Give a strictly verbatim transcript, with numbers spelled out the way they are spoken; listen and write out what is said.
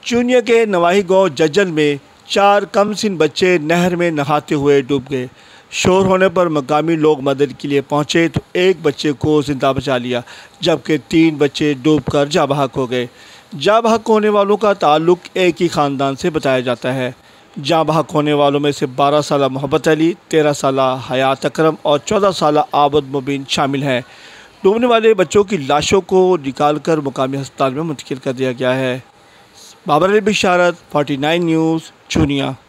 चूनिया के नवाही गांव जज्जल में चार कमसिन बच्चे नहर में नहाते हुए डूब गए। शोर होने पर मकामी लोग मदद के लिए पहुंचे तो एक बच्चे को जिंदा बचा लिया, जबकि तीन बच्चे डूबकर जाँ बहक हो गए। जाँ बहक होने वालों का ताल्लुक एक ही ख़ानदान से बताया जाता है। जाँ बहक होने वालों में से बारह साला मोहब्बत अली, तेरह साला हयात अकरम और चौदह साला आबद मुबीन शामिल हैं। डूबने वाले बच्चों की लाशों को निकालकर मुकामी अस्पताल में मुंतकिल कर दिया गया है। Babar Ali Bisharat, forty nine news, Chunian.